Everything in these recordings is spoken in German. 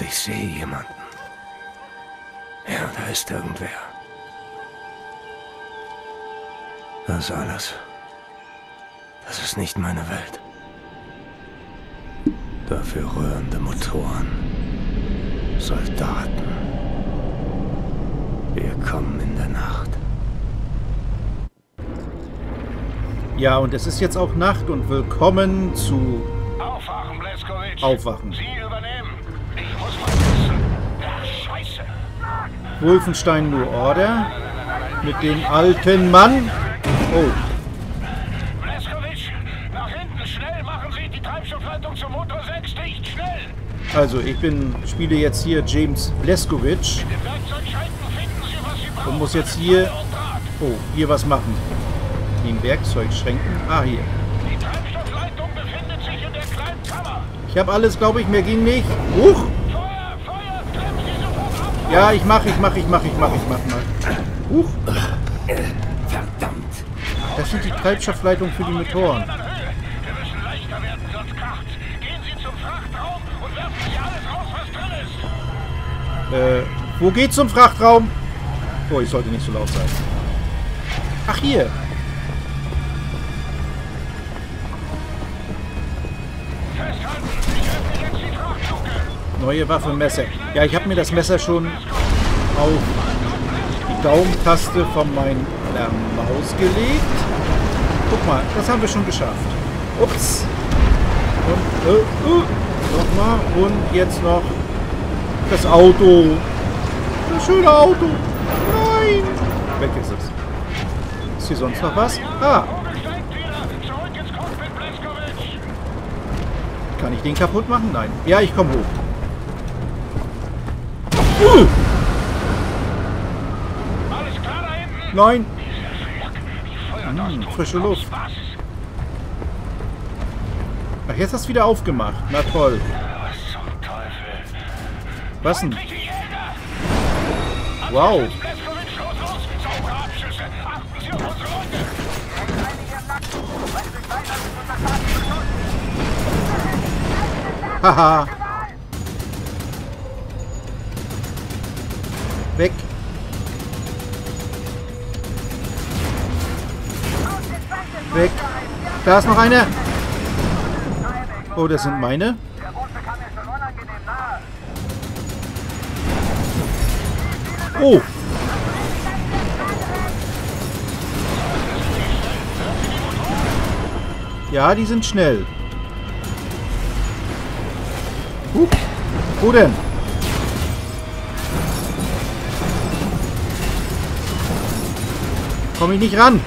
Ich sehe jemanden. Ja, da ist irgendwer. Das alles. Das ist nicht meine Welt. Dafür rührende Motoren. Soldaten. Wir kommen in der Nacht. Ja, und es ist jetzt auch Nacht und willkommen zu... Aufwachen, Blazkowicz. Aufwachen. Sie übernehmen. Ich muss mal wissen. Ach, Scheiße. Wolfenstein New Order. Mit dem alten Mann. Oh. Blazkowicz, nach hinten, schnell. Machen Sie die Treibstoffleitung zum Motor 6 dicht. Schnell. Also, spiele jetzt hier James Blazkowicz Im Werkzeugschränken finden Sie, was Sie brauchen. und muss jetzt hier... Feuer und Draht. Oh, hier was machen. Den Werkzeugschränken. Ah, hier. Die Treibstoffleitung befindet sich in der kleinen Kammer. Ich habe alles, glaube ich, mehr ging nicht. Huch! Feuer, Feuer, klemmen Sie sofort ab. Ja, ich mach. Huch! Verdammt! Das sind die Treibstoffleitungen für die Motoren. Wir müssen leichter werden, sonst kracht's. Gehen Sie zum Frachtraum und werfen Sie alles raus, was drin ist. Wo geht's zum Frachtraum? Oh, ich sollte nicht so laut sein. Ach, hier. Festhalten! Ich öffne jetzt die Frachtluke! Neue Waffe, Messer. Ja, ich habe mir das Messer schon auf die Daumentaste von meiner Maus gelegt. Guck mal, das haben wir schon geschafft. Ups. Und, nochmal. Und jetzt noch das Auto. Das schöne Auto. Nein. Weg ist es. Ist hier sonst noch was? Ah. Steigt wieder! Zurück ins Cockpit, Blazkowicz! Kann ich den kaputt machen? Nein. Ja, ich komme hoch. Alles klar da hinten? Nein. Feuerdust Frische und Luft. Spaß. Ach, jetzt hast du wieder aufgemacht. Na toll. Was zum Teufel? Was denn? Die Jäger! Wow. Blazkowicz, los! Saubere Abschüsse! Achten Sie auf unsere Leute! Haha. Weg. Weg. Da ist noch einer. Oh, das sind meine. Oh. Ja, die sind schnell. Wo denn? Komm ich nicht ran.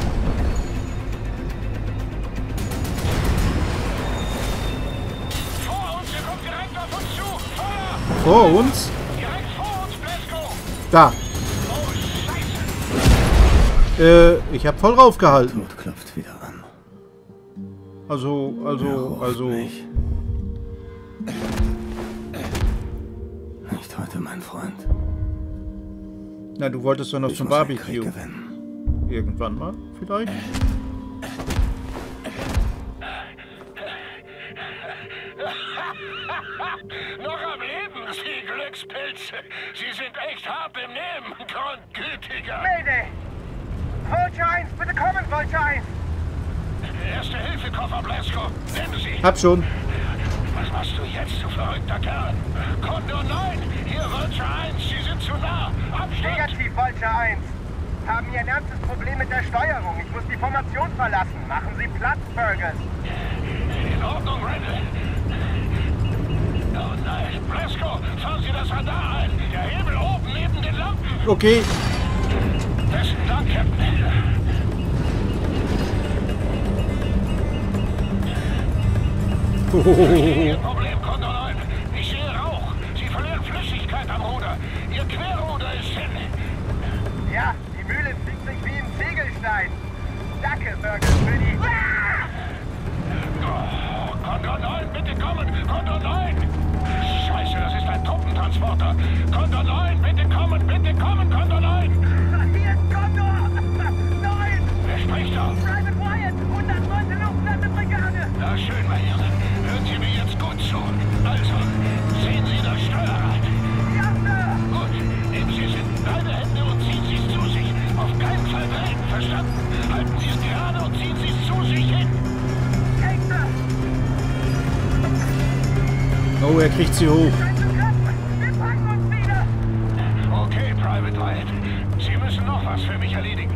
Vor uns! Er kommt direkt auf uns zu! Feuer! Vor uns? Direkt vor uns, Blazko! Da. Oh, Scheiße! Ich habe voll raufgehalten. Tod klopft wieder an. Also. Nicht. Nicht heute, mein Freund. Na, du wolltest doch noch Ich zum muss den Krieg Barbecue. gewinnen. Irgendwann mal, vielleicht? Noch am Leben, Sie Glückspilze! Sie sind echt hart im Nehmen, Grundgütiger! Mayday! Vulture 1, bitte kommen, Vulture 1! Erste-Hilfe-Koffer, Blazko! Nehmen Sie! Hab schon. Was machst du jetzt, du verrückter Kerl? Kondor 9! Hier, Vulture 1! Sie sind zu nah! Abstand! Negativ, Vulture 1! Haben hier ein ernstes Problem mit der Steuerung. Ich muss die Formation verlassen. Machen Sie Platz, Fergus! In Ordnung, Randall! Oh nein! Blazko, fahren Sie das Radar ein! Der Hebel oben neben den Lampen! Okay. Besten Dank, Captain! Ihr Problem, Kondor 9. Ich sehe Rauch. Sie verlieren Flüssigkeit am Ruder. Ihr Querruder ist hin. Ja, die Mühle zieht sich wie ein Ziegelstein. Danke, Fergus, für die... Oh, Kondor 9, bitte kommen! Kondor 9! Scheiße, das ist ein Truppentransporter. Kondor 9, bitte kommen, Kondor 9! Hier ist Kondor! 9! Wer spricht da? Private Wyatt, 109. Luftlandebrigade! Na schön, mein Junge. Hören Sie mir jetzt gut zu. Also, sehen Sie das Steuerrad? Oh, er kriegt sie hoch. Wir packen uns wieder! Okay, Private Wyatt. Sie müssen noch was für mich erledigen.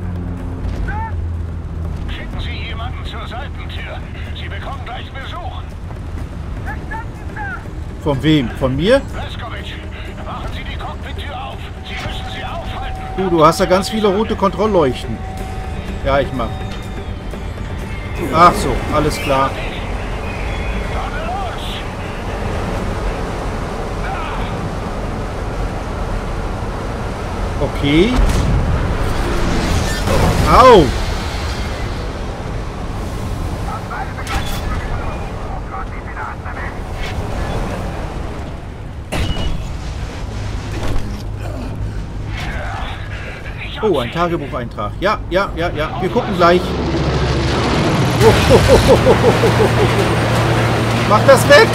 Schicken Sie jemanden zur Seitentür. Sie bekommen gleich Besuch. Verstanden, Sir! Von wem? Von mir? Blazkowicz, machen Sie die Cockpit-Tür auf. Sie müssen sie aufhalten. Du hast ja ganz viele rote Kontrollleuchten. Ja, ich mach. Ach so, alles klar. Dann los! Okay. Au! Oh, ein Tagebucheintrag. Ja, ja, ja, ja. Wir gucken gleich. Mach das weg!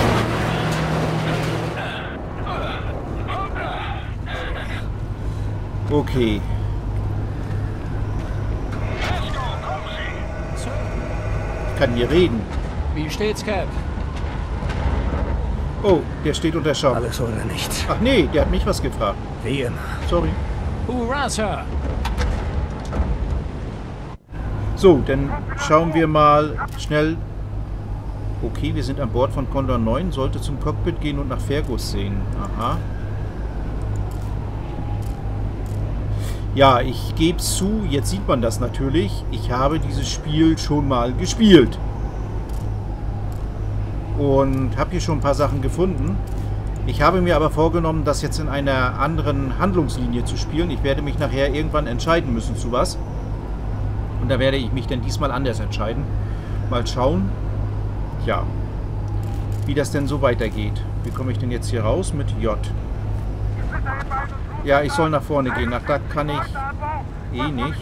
Okay. Ich kann hier reden. Wie steht's, Cap? Oh, der steht unter Schock. Alles oder nichts. Ach nee, der hat mich was gefragt. Wie immer. Sorry. Hurra, Sir! So, dann schauen wir mal schnell. Okay, wir sind an Bord von Condor 9. Sollte zum Cockpit gehen und nach Fergus sehen. Aha. Ja, ich gebe es zu, jetzt sieht man das natürlich. Ich habe dieses Spiel schon mal gespielt. Und habe hier schon ein paar Sachen gefunden. Ich habe mir aber vorgenommen, das jetzt in einer anderen Handlungslinie zu spielen. Ich werde mich nachher irgendwann entscheiden müssen zu was. Und da werde ich mich dann diesmal anders entscheiden. Mal schauen. Ja, wie das denn so weitergeht. Wie komme ich denn jetzt hier raus? Mit J. Ja, ich soll nach vorne gehen. Ach, da kann ich eh nicht.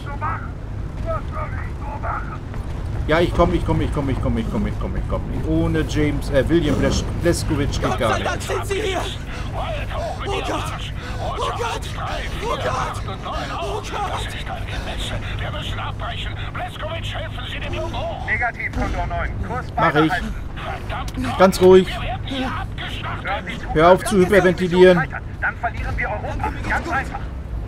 Ja, ich komme. Ohne William Blazkowicz geht gar nicht. Sind Sie hier? Oh Gott! Oh Gott! Oh Gott! Oh Gott! Das ist ein Gemetzel. Wir müssen abbrechen. Blazkowicz, helfen Sie dem Jungen hoch. Negativ, Condor 9. Kurs Mach ich. beibehalten. Verdammt! Ganz ruhig. Wir werden hier abgeschlachtet. Hören Sie zu. Hör auf zu hyperventilieren. Dann verlieren wir Europa. Ganz einfach.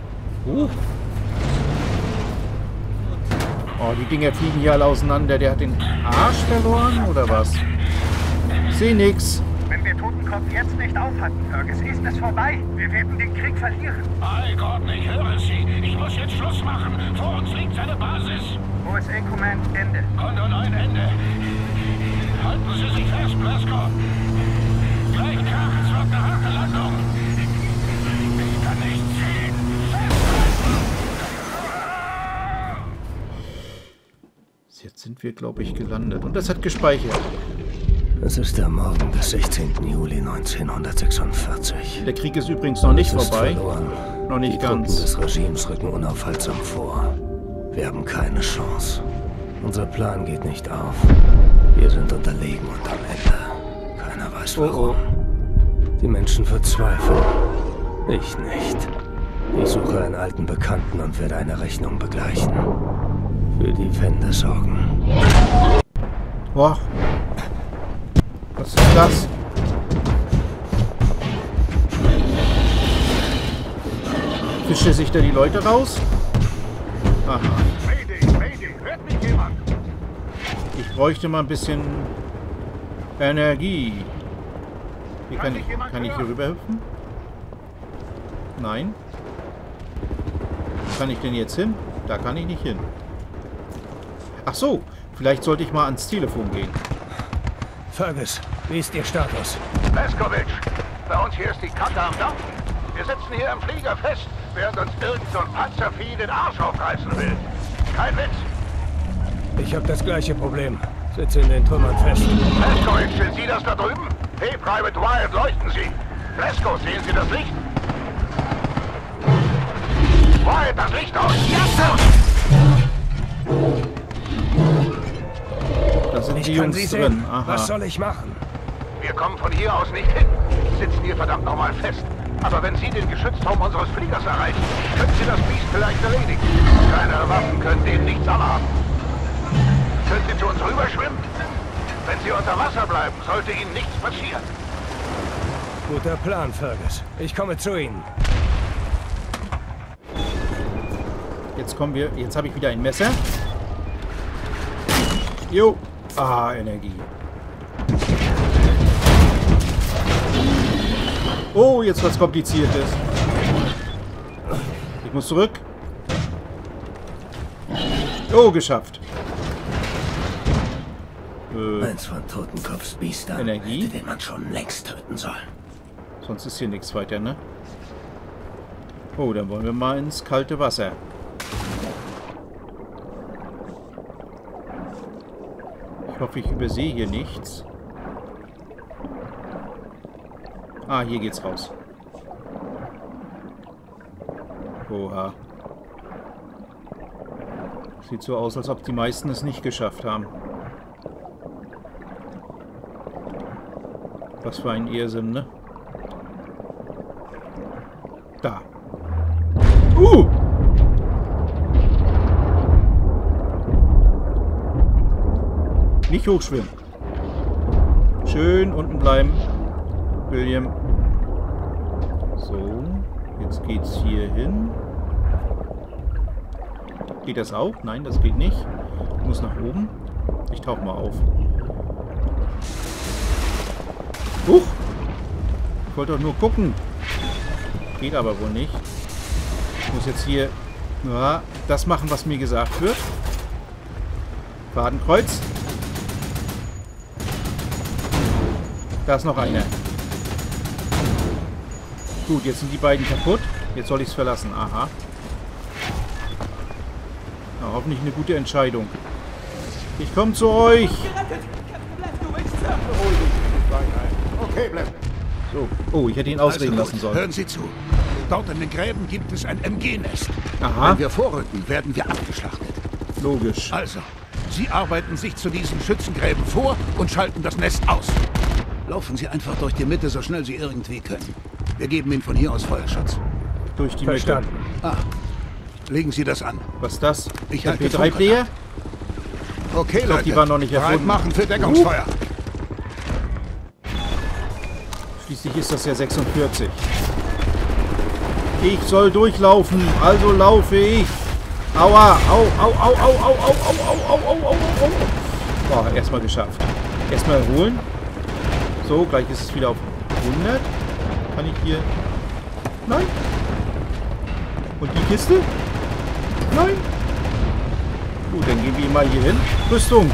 Oh, die Dinger fliegen hier alle auseinander. Der hat den Arsch verloren, oder was? Ich sehe nix. Wenn wir Totenkopf jetzt nicht aufhalten, Fergus, ist es vorbei. Wir werden den Krieg verlieren. Bei Gott, ich höre Sie. Ich muss jetzt Schluss machen. Vor uns liegt seine Basis. USA Command, Ende. Condor 9, Ende. Halten Sie sich fest, Blazko. Gleich Krach, es wird eine harte Landung. Ich kann nicht ziehen. Jetzt sind wir, glaube ich, gelandet. Und das hat gespeichert. Es ist der Morgen des 16. Juli 1946. Der Krieg ist übrigens noch nicht Es ist vorbei. verloren. Noch nicht Die Truppen ganz. des Regimes rücken unaufhaltsam vor. Wir haben keine Chance. Unser Plan geht nicht auf. Wir sind unterlegen und am Ende. Keiner weiß warum. Die Menschen verzweifeln. Ich nicht. Ich suche einen alten Bekannten und werde eine Rechnung begleichen. Für die Wende sorgen. Boah. Was ist das? Fische sich da die Leute raus? Aha. Mayday, Mayday, hört mich jemand? Ich bräuchte mal ein bisschen Energie. Hier kann ich hier rüber hüpfen? Nein. Wo kann ich denn jetzt hin? Da kann ich nicht hin. Ach so, vielleicht sollte ich mal ans Telefon gehen. Fergus, wie ist Ihr Status? Blazkowicz, bei uns hier ist die Kante am Dampfen. Wir sitzen hier im Flieger fest, während uns irgend so ein Panzervieh den Arsch aufreißen will. Kein Witz. Ich habe das gleiche Problem. Sitze in den Trümmern fest. Blazkowicz, sind Sie das da drüben? Hey, Private Wyatt, leuchten Sie. Blazko, sehen Sie das Licht? Wyatt, das Licht aus! Ja, Sir! Da sind die Ich kann Jungs Sie drin. sehen. Was Aha. soll ich machen? Wir kommen von hier aus nicht hin. Sitzen hier verdammt nochmal fest. Aber wenn Sie den Geschützturm unseres Fliegers erreichen, können Sie das Biest vielleicht erledigen. Keine Waffen können denen nichts anhaben. Können Sie zu uns rüberschwimmen? Wenn Sie unter Wasser bleiben, sollte Ihnen nichts passieren. Guter Plan, Fergus. Ich komme zu Ihnen. Jetzt kommen wir... Jetzt habe ich wieder ein Messer. Jo. Ah, Energie. Oh, jetzt was Kompliziertes. Ich muss zurück. Oh, geschafft. Eins von Totenkopfs Biestern, Energie. den man schon längst töten soll. Sonst ist hier nichts weiter, ne? Oh, dann wollen wir mal ins kalte Wasser. Ich hoffe, ich übersehe hier nichts. Ah, hier geht's raus. Oha. Sieht so aus, als ob die meisten es nicht geschafft haben. Was für ein Irrsinn, ne? Da. Nicht hochschwimmen. Schön unten bleiben. William. So. Jetzt geht's hier hin. Geht das auch? Nein, das geht nicht. Ich muss nach oben. Ich tauche mal auf. Huch! Ich wollte doch nur gucken. Geht aber wohl nicht. Ich muss jetzt hier das machen, was mir gesagt wird. Fadenkreuz. Da ist noch einer. Gut, jetzt sind die beiden kaputt. Jetzt soll ich es verlassen. Aha. Na, hoffentlich eine gute Entscheidung. Ich komme zu euch. Okay, bleib. So. Oh, ich hätte ihn ausreden Also lassen gut, sollen. hören Sie zu. Dort in den Gräben gibt es ein MG-Nest. Aha. Wenn wir vorrücken, werden wir abgeschlachtet. Logisch. Also, Sie arbeiten sich zu diesen Schützengräben vor und schalten das Nest aus. Laufen Sie einfach durch die Mitte, so schnell Sie irgendwie können. Wir geben Ihnen von hier aus Feuerschutz. Durch die Mitte. Verstanden. Ah, legen Sie das an. Was ist das? Ich Der halte P3-Player? Okay, Ich glaube, die waren noch nicht bereit erfunden. machen für Deckungsfeuer. Schließlich ist das ja 46. Ich soll durchlaufen, also laufe ich. Aua, au, au, au, au, au, au, au, au, au, au, au. Boah, erstmal geschafft. Erstmal erholen. So, gleich ist es wieder auf 100. Kann ich hier... Nein. Und die Kiste? Nein. Gut, dann gehen wir mal hier hin. Rüstung.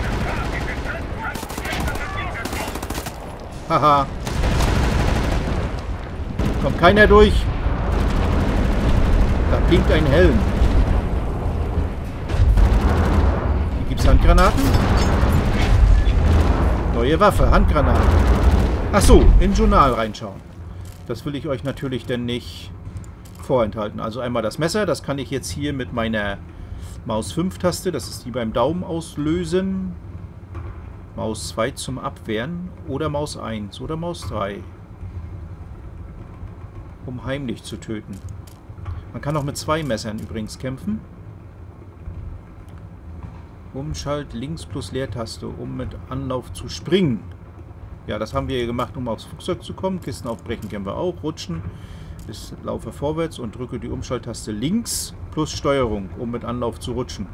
Haha. Kommt keiner durch. Da blinkt ein Helm. Hier gibt es Handgranaten. Neue Waffe, Handgranaten. Achso, im Journal reinschauen. Das will ich euch natürlich denn nicht vorenthalten. Also einmal das Messer, das kann ich jetzt hier mit meiner Maus 5-Taste, das ist die beim Daumen auslösen. Maus 2 zum Abwehren oder Maus 1 oder Maus 3. Um heimlich zu töten. Man kann auch mit 2 Messern übrigens kämpfen. Umschalt links plus Leertaste, um mit Anlauf zu springen. Ja, das haben wir hier gemacht, um aufs Flugzeug zu kommen. Kisten aufbrechen können wir auch. Rutschen. Ich laufe vorwärts und drücke die Umschalttaste links plus Steuerung, um mit Anlauf zu rutschen.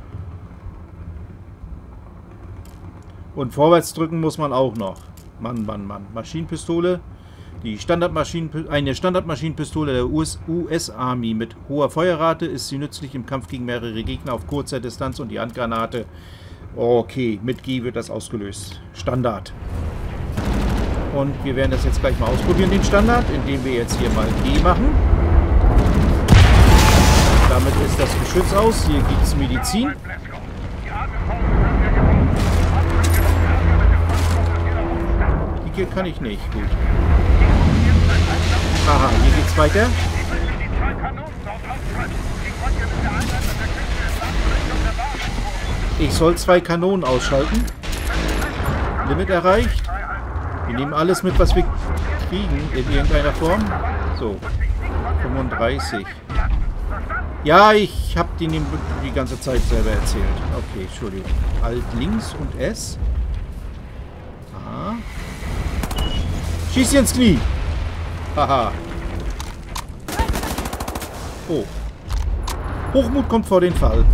Und vorwärts drücken muss man auch noch. Mann, Mann, Mann. Maschinenpistole. Eine Standardmaschinenpistole der US Army mit hoher Feuerrate ist sie nützlich im Kampf gegen mehrere Gegner auf kurzer Distanz und die Handgranate. Okay, mit G wird das ausgelöst. Standard. Und wir werden das jetzt gleich mal ausprobieren, den Standard, indem wir jetzt hier mal G machen. Damit ist das Geschütz aus. Hier gibt es Medizin. Die hier kann ich nicht. Gut. Aha, hier geht's weiter. Ich soll 2 Kanonen ausschalten. Limit erreicht. Wir nehmen alles mit, was wir kriegen, in irgendeiner Form. So, 35. Ja, ich habe die ganze Zeit selber erzählt. Okay, Entschuldigung. Alt links und S. Ah. Schieß sie ins Knie. Haha. Oh. Hochmut kommt vor den Fall.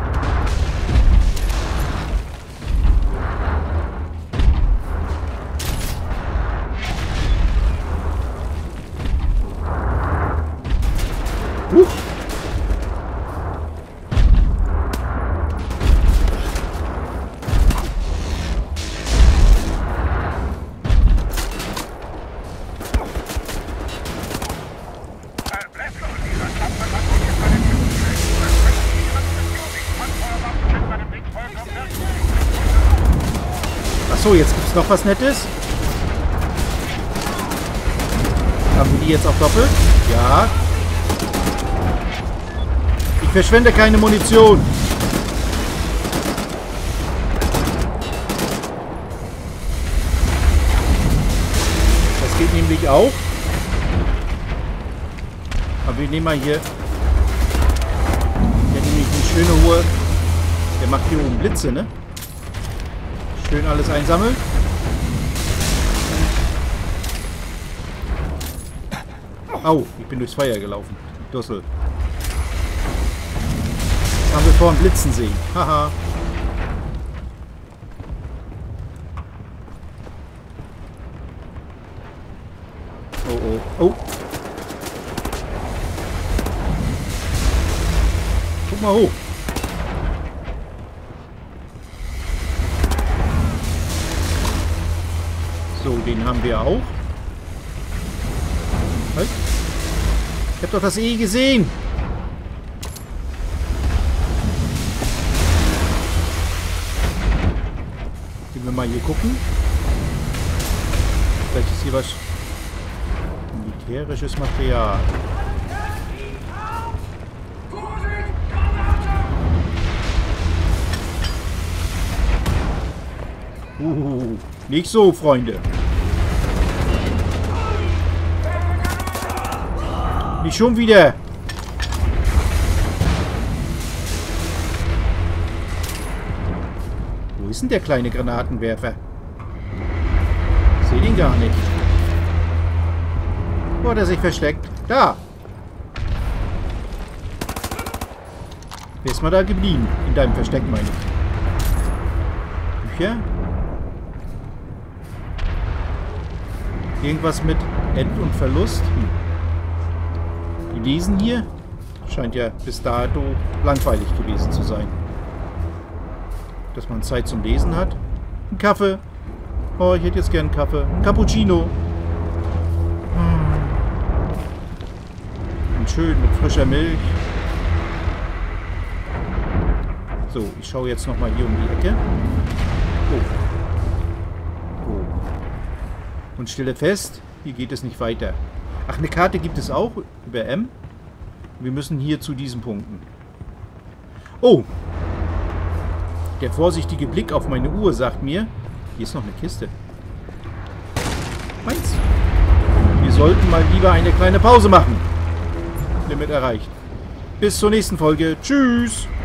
Achso, jetzt gibt es noch was Nettes. Haben wir die jetzt auch doppelt? Ja. Ich verschwende keine Munition. Das geht nämlich auch. Aber wir nehmen mal hier. Der nämlich eine schöne hohe. Der macht hier oben Blitze, ne? Schön alles einsammeln. Au, ich bin durchs Feuer gelaufen. Dussel. Jetzt haben wir vorhin Blitzen sehen. Haha. Oh, oh, oh. Guck mal hoch. So, den haben wir auch. Halt. Ich hab doch das E gesehen. Gehen wir mal hier gucken. Vielleicht ist hier was militärisches Material. Nicht so, Freunde. Nicht schon wieder. Wo ist denn der kleine Granatenwerfer? Ich sehe den gar nicht. Wo hat er sich versteckt? Da. Wer ist mal da geblieben? In deinem Versteck, meine ich. Bücher? Irgendwas mit End und Verlust? Die lesen hier? Scheint ja bis dato langweilig gewesen zu sein. Dass man Zeit zum Lesen hat. Ein Kaffee. Oh, ich hätte jetzt gern einen Kaffee. Ein Cappuccino. Und schön mit frischer Milch. So, ich schaue jetzt nochmal hier um die Ecke. Oh. Oh. Und stelle fest, hier geht es nicht weiter. Ach, eine Karte gibt es auch über M. Wir müssen hier zu diesen Punkten. Oh! Der vorsichtige Blick auf meine Uhr sagt mir, hier ist noch eine Kiste. Meins. Wir sollten mal lieber eine kleine Pause machen. Limit erreicht. Bis zur nächsten Folge. Tschüss!